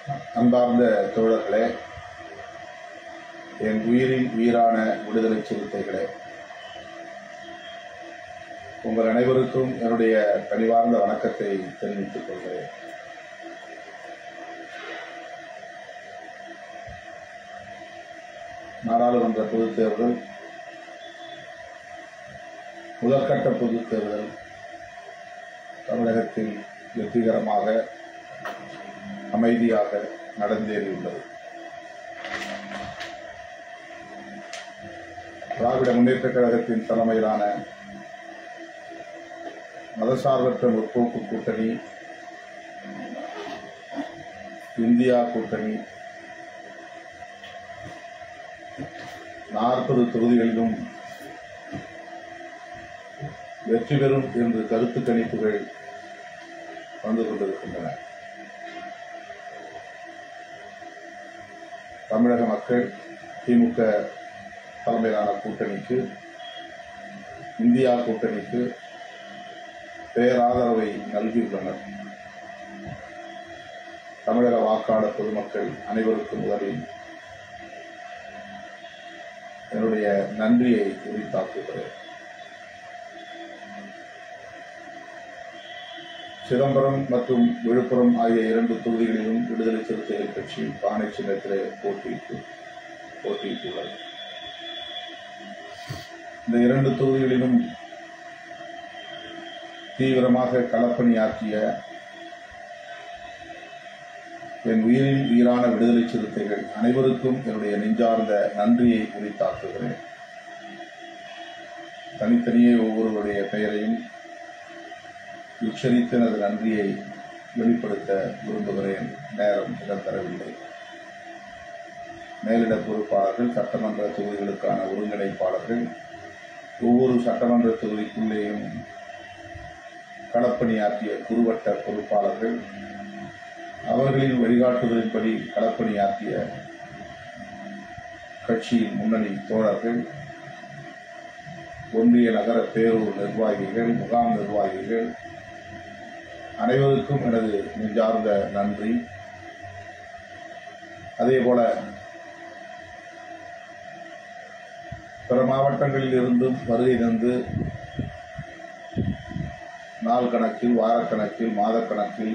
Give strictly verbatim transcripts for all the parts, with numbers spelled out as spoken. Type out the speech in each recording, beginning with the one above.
அன்பார்ந்த தோழர்களே, என் உயிரின் உயிரான விடுதலை சிறுத்தைகளே, உங்கள் அனைவருக்கும் என்னுடைய கனிவார்ந்த வணக்கத்தை தெரிவித்துக் கொள்கிறேன். நாடாளுமன்ற பொதுத் தேர்தல், முதற்கட்ட பொதுத் தேர்தல் தமிழகத்தில் வெற்றிகரமாக அமைதியாக நடந்தேறியுள்ளது. திராவிட முன்னேற்றக் கழகத்தின் தலைமையிலான மதசார்பற்ற முற்போக்கு கூட்டணி, இந்தியா கூட்டணி நாற்பது தொகுதிகளிலும் வெற்றி பெறும் என்று கருத்து கணிப்புகள் வந்து கொண்டிருக்கின்றன. தமிழக மக்கள் திமுக தலைமையிலான கூட்டணிக்கு, இந்தியா கூட்டணிக்கு பேராதரவை நல்கியுள்ளனர். தமிழக வாக்காளர் பொதுமக்கள் அனைவருக்கும் முதலில் என்னுடைய நன்றியை உரித்தாக்குகிறேன். சிதம்பரம் மற்றும் விழுப்புரம் ஆகிய இரண்டு தொகுதிகளிலும் விடுதலை சிறுத்தைகள் கட்சி பானை சின்னத்திலே போட்டியிட்டு போட்டியிட்டுள்ளது. இந்த இரண்டு தொகுதிகளிலும் தீவிரமாக களப்பணியாற்றிய என் உயிரின் உயிரான விடுதலை சிறுத்தைகள் அனைவருக்கும் என்னுடைய நெஞ்சார்ந்த நன்றியை உரித்தாக்குகிறேன். தனித்தனியே ஒவ்வொருவருடைய பெயரையும் உச்சரித்து எனது நன்றியை வெளிப்படுத்த விரும்புகிறேன். நேரம் இடம்பெறவில்லை. மேலிட பொறுப்பாளர்கள், சட்டமன்ற தொகுதிகளுக்கான ஒருங்கிணைப்பாளர்கள், ஒவ்வொரு சட்டமன்ற தொகுதிக்குள்ளேயும் களப்பணியாற்றிய குறுவட்ட பொறுப்பாளர்கள், அவர்களின் வழிகாட்டுதலின்படி களப்பணியாற்றிய கட்சியின் முன்னணி தோழர்கள், ஒன்றிய நகர பேரூர் நிர்வாகிகள், முகாம் நிர்வாகிகள் அனைவருக்கும் எனது நெஞ்சார்ந்த நன்றி. அதேபோல பிற மாவட்டங்களில் இருந்தும் வருகை தந்து நாள் கணக்கில், வாரக்கணக்கில், மாதக்கணக்கில்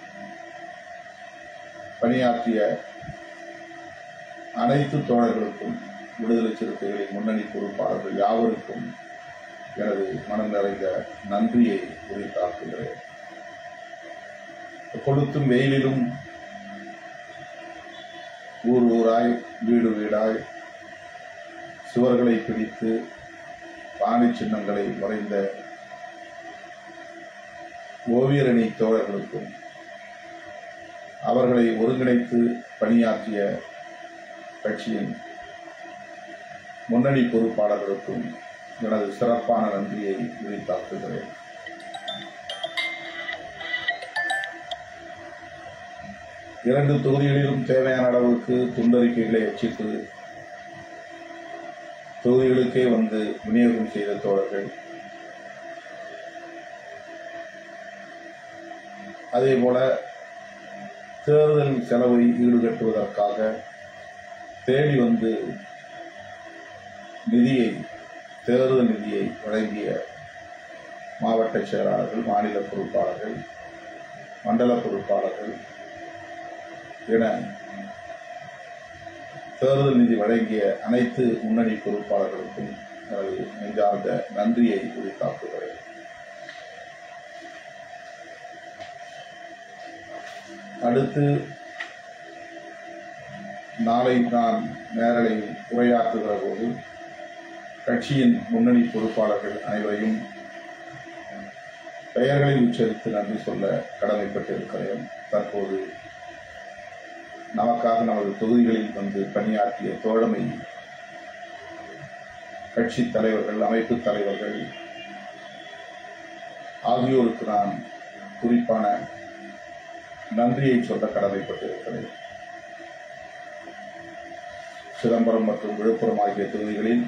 பணியாற்றிய அனைத்து தோழர்களுக்கும், விடுதலை சிறுத்தைகளின் முன்னணி பொறுப்பாளர்கள் யாவருக்கும் எனது மனம் நிறைந்த நன்றியை உரித்தாக்குகிறேன். கொளுத்தும் வெயிலிலும் ஊர் ஊராய், வீடு வீடாய் சுவர்களை பிடித்து பானை சின்னங்களை வரைந்த ஓவியரணி தோழர்களுக்கும், அவர்களை ஒருங்கிணைத்து பணியாற்றிய கட்சியின் முன்னணி பொறுப்பாளர்களுக்கும் எனது சிறப்பான நன்றியை உரித்தாக்குகிறேன். இரண்டு தொகுதிகளிலும் தேவையான அளவுக்கு துண்டறிக்கைகளை அச்சிட்டு தொகுதிகளுக்கே வந்து விநியோகம் செய்த தோழர்கள், அதேபோல தேர்தல் செலவை ஈடுகட்டுவதற்காக தேடி வந்து நிதியை, தேர்தல் நிதியை வழங்கிய மாவட்ட செயலாளர்கள், மாநில பொறுப்பாளர்கள், மண்டல பொறுப்பாளர்கள் என தேர்தல் நிதி வழங்கிய அனைத்து முன்னணி பொறுப்பாளர்களுக்கும் எனது நெஞ்சார்ந்த நன்றியை உரித்தாக்குகிறேன். அடுத்து நாளை நான் நேரலையில் உரையாற்றுகிற போது கட்சியின் முன்னணி பொறுப்பாளர்கள் அனைவரையும் பெயர்களை உச்சரித்து நன்றி சொல்ல கடமைப்பட்டிருக்கிறேன். தற்போது நமக்காக நமது தொகுதிகளில் வந்து பணியாற்றிய தோழமை கட்சி தலைவர்கள், அமைப்பு தலைவர்கள் ஆகியோருக்கு நான் குறிப்பான நன்றியை சொல்ல கடமைப்பட்டிருக்கிறேன். சிதம்பரம் மற்றும் விழுப்புரம் ஆகிய தொகுதிகளில்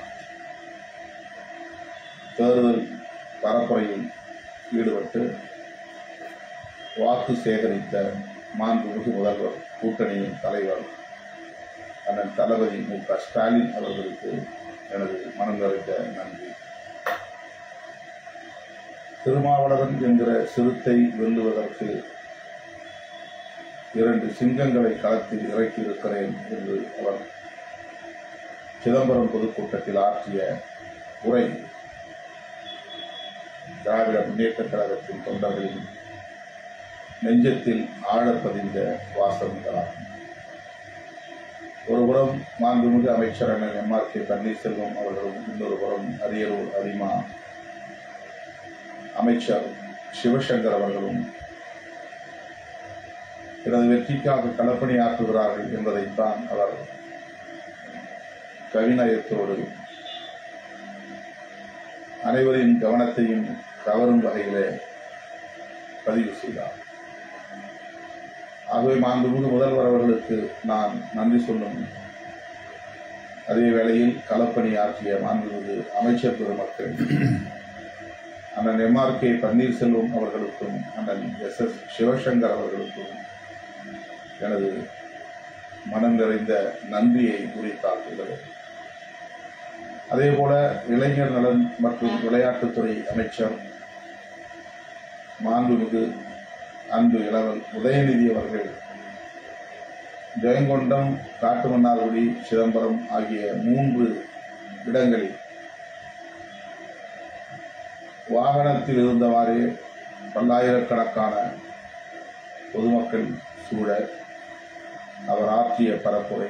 தேர்தல் பரப்புரையில் ஈடுபட்டு வாக்கு சேகரித்த மாண்புமிகு முதல்வர் கூட்டணியின் தலைவர் அண்ணன் தளபதி மு க ஸ்டாலின் அவர்களுக்கு எனது மனம் நிறைந்த நன்றி. திருமாவளவன் என்கிற சிறுத்தை வெல்லுவதற்கு இரண்டு சிங்கங்களை களத்தில் இறக்கியிருக்கிறேன் என்று அவர் சிதம்பரம் பொதுக்கூட்டத்தில் ஆற்றிய உரை திராவிட முன்னேற்றக் கழகத்தின் தொண்டர்களின் நெஞ்சத்தில் ஆழப்பதிந்த வாசகங்களாகும். ஒருபுறம் மாண்புமிகு அமைச்சர் அண்ணன் எம் ஆர் கே பன்னீர்செல்வம் அவர்களும், இன்னொரு புறம் அரியலூர் அரிமா அமைச்சர் சிவசங்கர் அவர்களும் எனது வெற்றிக்காக களப்பணி ஆற்றுகிறார்கள் என்பதைத்தான் அவர் கவிநயத்தோடு அனைவரின் கவனத்தையும் கவரும் வகையிலே பதிவு செய்தார். ஆகவே மாண்புமிகு முதல்வர் அவர்களுக்கு நான் நன்றி சொல்லும் அதே வேளையில் களப்பணி ஆற்றிய மாண்புமிகு அமைச்சர் பெருமக்கள் அண்ணன் எம் ஆர் கே பன்னீர்செல்வம் அவர்களுக்கும் அண்ணன் எஸ் எஸ் சிவசங்கர் அவர்களுக்கும் எனது மனம் நிறைந்த நன்றியை உரித்தாக்குகிறது. அதேபோல இளைஞர் நலன் மற்றும் விளையாட்டுத்துறை அமைச்சர் மாண்புமிகு அன்பு இளவல் உதயநிதி அவர்கள் ஜெயங்கொண்டம், காட்டுமன்னார்குடி, சிதம்பரம் ஆகிய மூன்று இடங்களில் வாகனத்தில் இருந்தவாறே பல்லாயிரக்கணக்கான பொதுமக்கள் சூழ அவர் ஆற்றிய பரப்புரை,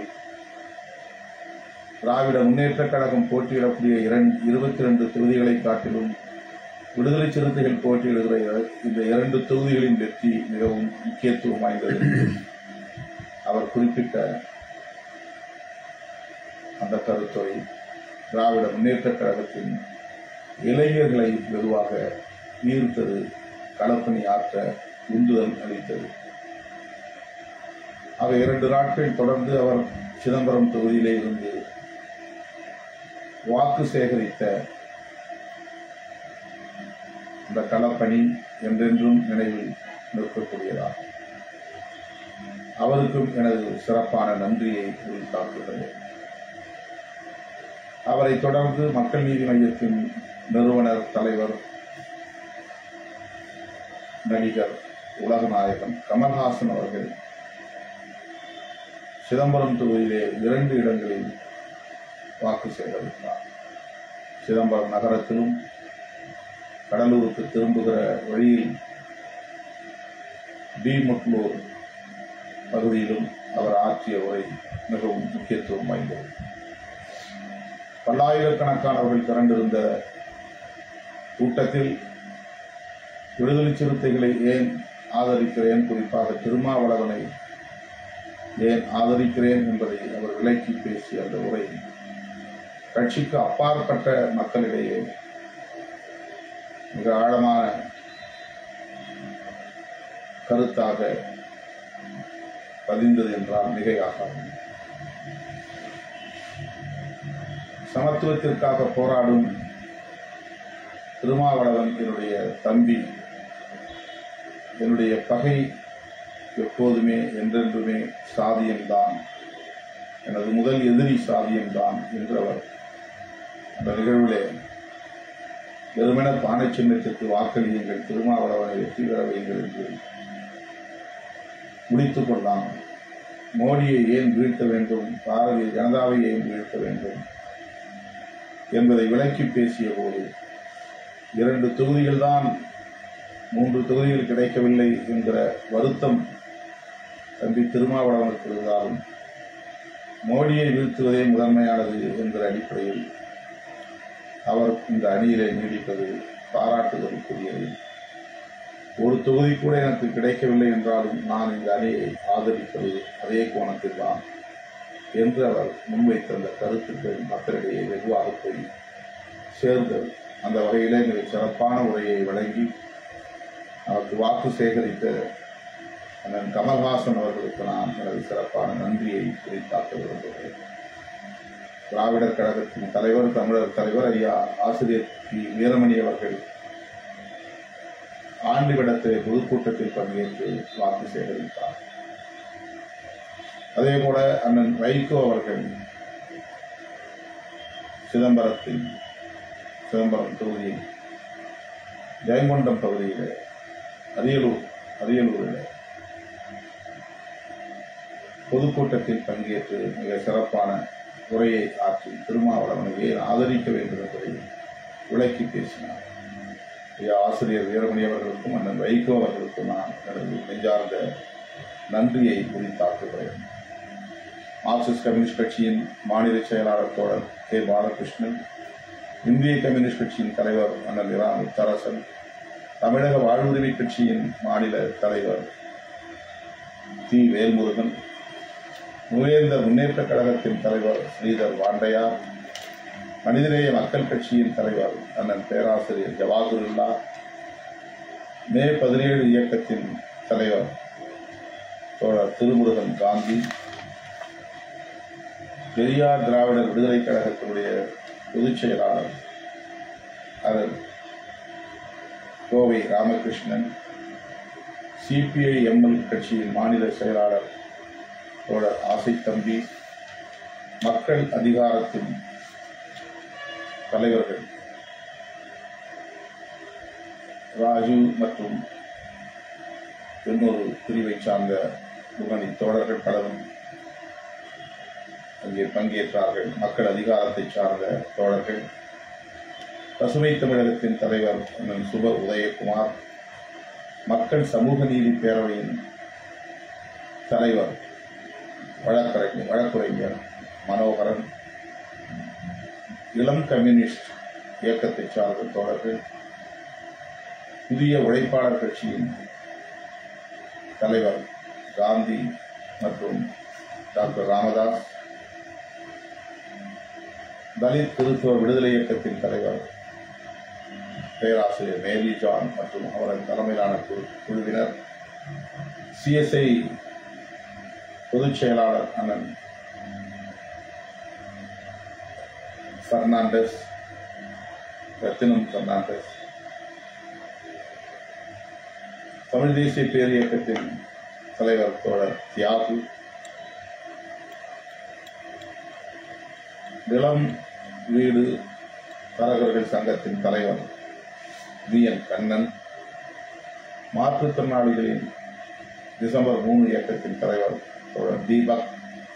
திராவிட முன்னேற்றக் கழகம் போட்டியிடக்கூடிய இரண்டு இருபத்தி இரண்டு தொகுதிகளை காட்டிலும் விடுதலை சிறுத்தைகள் போட்டியிடுகிற இந்த இரண்டு தொகுதிகளின் வெற்றி மிகவும் முக்கியத்துவம் வாய்ந்தது அவர் குறிப்பிட்ட அந்த கருத்துரை திராவிட முன்னேற்றக் கழகத்தின் இளைஞர்களை வெகுவாக ஈர்த்தது, களப்பணி ஆற்ற உந்துதல் அளித்தது. ஆக இரண்டு நாட்கள் தொடர்ந்து அவர் சிதம்பரம் தொகுதியிலே இருந்து வாக்கு சேகரித்த இந்த களப்பணி என்றென்றும் நினைவில் நிற்கக்கூடியதாகும். அவருக்கும் எனது சிறப்பான நன்றியை உரித்தாக்குகிறேன். அவரை தொடர்ந்து மக்கள் நீதி மையத்தின் நிறுவனர் தலைவர் நடிகர் உலகநாயகன் கமல்ஹாசன் அவர்கள் சிதம்பரம் தொகுதியிலே இரண்டு இடங்களில் வாக்கு சேகரித்தார். சிதம்பரம் நகரத்திலும் கடலூருக்கு திரும்புகிற வழியில் டி முட்லூர் பகுதியிலும் அவர் ஆற்றிய உரை மிகவும் முக்கியத்துவம் வாய்ந்தது. பல்லாயிரக்கணக்கானவர்கள் திரண்டிருந்த கூட்டத்தில் விடுதலை சிறுத்தைகளை ஏன் ஆதரிக்கிறேன், குறிப்பாக திருமாவளவனை ஏன் ஆதரிக்கிறேன் என்பதை அவர் விளக்கி பேசிய அந்த உரை கட்சிக்கு அப்பாற்பட்ட மக்களிடையே மிக ஆழமான கருத்தாக பதிந்தது என்றால் மிகையாகாது. சமத்துவத்திற்காக போராடும் திருமாவளவன் என்னுடைய தம்பி, என்னுடைய பகை எப்போதுமே என்றென்றுமே சாதியம்தான், எனது முதல் எதிரி சாதியம்தான் என்றவர் அந்த நிகழ்விலே வெறுமன பானை சின்னத்திற்கு வாக்களியுங்கள், திருமாவளவனை வெற்றி பெற வையுங்கள் என்று முடித்துக் கொள்ளாமல் மோடியை ஏன் வீழ்த்த வேண்டும், பாரதிய ஜனதாவை ஏன் வீழ்த்த வேண்டும் என்பதை விளக்கி பேசிய போது இரண்டு தொகுதிகள் தான், மூன்று தொகுதிகள் கிடைக்கவில்லை என்கிற வருத்தம் தம்பி திருமாவளவனுக்கு இருந்தாலும் மோடியை வீழ்த்துவதே முதன்மையானது என்கிற அடிப்படையில் அவர் இந்த அணியிலே நீடிப்பது பாராட்டுதலுக்குரியது. ஒரு தொகுதி கூட எனக்கு கிடைக்கவில்லை என்றாலும் நான் இந்த அணியை ஆதரிப்பது அதே கோணத்தில் தான் என்று அவர் முன்வைத்த அந்த கருத்துக்கள் மக்களிடையே வெகுவாக போய் சேர்ந்தது. அந்த வகையிலே மிக சிறப்பான உரையை வழங்கி அவருக்கு வாக்கு சேகரித்த அண்ணன் கமல்ஹாசன் அவர்களுக்கு நான் எனது சிறப்பான நன்றியை குறித்தாக்க விரும்புகிறேன். திராவிடர் கழகத்தின் தலைவர், தமிழர் தலைவர் ஐயா ஆசிரியர் பி வீரமணி அவர்கள் ஆண்டிவிடத்திலே பொதுக்கூட்டத்தில் பங்கேற்று வாக்கு சேகரித்தார். அதே போல அண்ணன் வைகோ அவர்கள் சிதம்பரத்தில் சிதம்பரம் தொகுதியில் ஜெயங்கொண்டம் பகுதியில் அரியலூர் அரியலூரில் பொதுக்கூட்டத்தில் பங்கேற்று மிக சிறப்பான உரையை ஆற்றி திருமாவளவனையை ஆதரிக்க வேண்டும் என்பதை விளக்கி பேசினார். ஆசிரியர் வீரமணி அவர்களுக்கும் அண்ணன் வைகோ அவர்களுக்கும் நான் எனது நெஞ்சார்ந்த நன்றியை உரித்தாக்குகிறேன். மார்க்சிஸ்ட் கம்யூனிஸ்ட் கட்சியின் மாநில செயலாளர் தோழர் கே பாலகிருஷ்ணன், இந்திய கம்யூனிஸ்ட் கட்சியின் தலைவர் அண்ணன் இரா முத்தரசன், தமிழக வாழ்வுரிமை கட்சியின் மாநில தலைவர் தி வேல்முருகன், மூவேந்தர் முன்னேற்ற கழகத்தின் தலைவர் ஸ்ரீதர் வாண்டையார், மனிதநேய மக்கள் கட்சியின் தலைவர் அண்ணன் பேராசிரியர் ஜவாஹருல்லா, மே பதினேழு இயக்கத்தின் தலைவர் தோழர் திருமுருகன் காந்தி, பெரியார் திராவிடர் விடுதலை கழகத்தினுடைய பொதுச் செயலாளர் அதன் கோவை ராமகிருஷ்ணன், சிபிஐ எம்எல் கட்சியின் மாநில செயலாளர் தோழர் ஆசைத்தம்பி, மக்கள் அதிகாரத்தின் தலைவர்கள் ராஜு மற்றும் இன்னொரு பிரிவை சார்ந்த முன்னணி தோழர்கள் பலரும் அங்கே பங்கேற்றார்கள். மக்கள் அதிகாரத்தை சார்ந்த தோழர்கள், பசுமை தமிழகத்தின் தலைவர் அண்ணன் சுப உதயகுமார், மக்கள் சமூக நீதி பேரவையின் தலைவர் வழக்கறிஞர் வழக்குரைஞர் மனோகரன், இளம் கம்யூனிஸ்ட் இயக்கத்தை சார்ந்த தோழர்கள், புதிய உழைப்பாளர் கட்சியின் தலைவர் காந்தி மற்றும் டாக்டர் ராமதாஸ், தலித் கிறிஸ்துவ விடுதலை இயக்கத்தின் தலைவர் பேராசிரியர் மேரி ஜான் மற்றும் அவரது தலைமையிலான குழுவினர், சிஎஸ்ஐ பொதுச் செயலாளர் அண்ணன் பெர்னாண்டஸ், ரத்தினம் பெர்னாண்டஸ், தமிழ் தேசிய பேர் இயக்கத்தின் தலைவர் தோழர் தியாகு, நிலம் வீடு தரகர்கள் சங்கத்தின் தலைவர் வி என் கண்ணன், மாற்றுத்திறனாளிகளின் டிசம்பர் மூணு இயக்கத்தின் தலைவர் தோழர் தீபக்,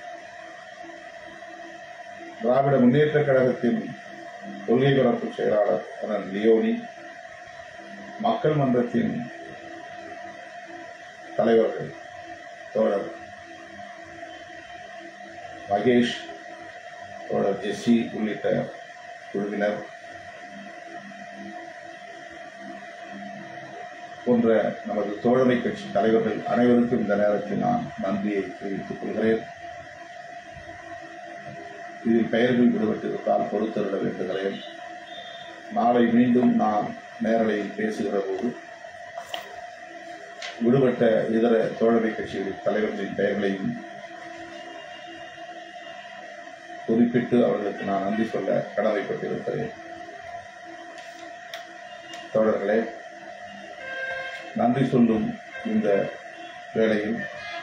திராவிட முன்னேற்ற கழகத்தின் கொள்கை பரப்பு செயலாளர் அண்ணன் லியோனி, மக்கள் மன்றத்தின் தலைவர்கள் தோழர் மகேஷ், தோழர் ஜெஸ்ஸி உள்ளிட்ட குழுவினர் போன்ற நமது தோழமை கட்சி தலைவர்கள் அனைவருக்கும் இந்த நேரத்தில் நான் நன்றியை தெரிவித்துக் கொள்கிறேன். இதில் பெயர்கள் விடுபட்டிருந்தால் பொறுத்தருட வேண்டுகிறேன். நாளை மீண்டும் நான் நேரலையில் பேசுகிற போது விடுபட்ட இதர தோழமை கட்சிகளின் தலைவர்களின் பெயர்களையும் குறிப்பிட்டு அவர்களுக்கு நான் நன்றி சொல்ல கடமைப்பட்டிருக்கிறேன். தோழர்களே, நன்றி சொல்லும் இந்த வேளையில்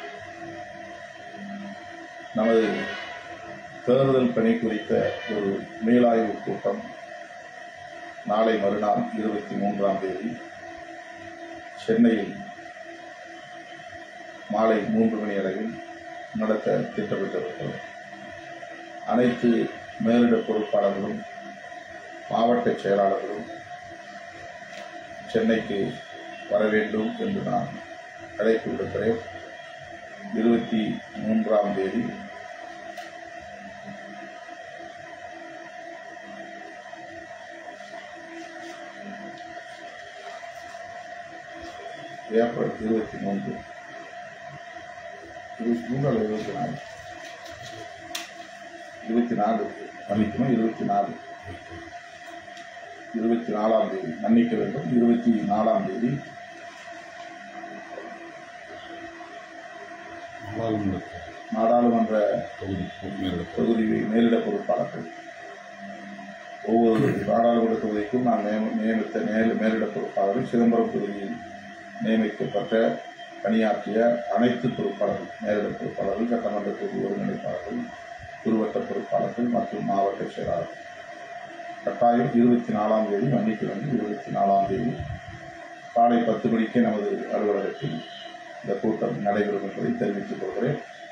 நமது தேர்தல் பணி குறித்த ஒரு மீளாய்வு கூட்டம் நாளை மறுநாள் இருபத்தி மூன்றாம் தேதி சென்னையில் மாலை மூன்று மணி அளவில் நடத்த திட்டமிட்டிருக்கிறது. அனைத்து மேலிட பொறுப்பாளர்களும் மாவட்ட செயலாளர்களும் சென்னைக்கு வர வேண்டும் என்று நான் அழைப்பு விடுக்கிறேன். இருபத்தி மூன்றாம் தேதி ஏப்ரல் இருபத்தி மூன்று இருபத்தி மூன்று அல்லது இருபத்தி நாலு இருபத்தி நாலு மன்னிக்கணும் இருபத்தி நாலு இருபத்தி நாலாம் தேதி மன்னிக்க வேண்டும் இருபத்தி நாலாம் தேதி நாடாளுமன்ற தொகுதி மேலிட பொறுப்பாளர்கள் ஒவ்வொரு நாடாளுமன்ற தொகுதிக்கும் நான் நியமித்த மேலிட பொறுப்பாளர்கள் சிதம்பரம் தொகுதியில் நியமிக்கப்பட்ட பணியாற்றிய அனைத்து பொறுப்பாளர்கள், நேரடி பொறுப்பாளர்கள், சட்டமன்ற தொகுதி ஒருங்கிணைப்பாளர்கள், உருவட்ட பொறுப்பாளர்கள் மற்றும் மாவட்ட செயலாளர்கள் கட்டாயம் இருபத்தி நாலாம் தேதி மன்னிப்பு வந்து இருபத்தி நாலாம் தேதி காலை பத்து மணிக்கே நமது அலுவலகத்தில் இந்த கூட்டம் நடைபெறும் என்பதை தெரிவித்துக் கொள்கிறேன்.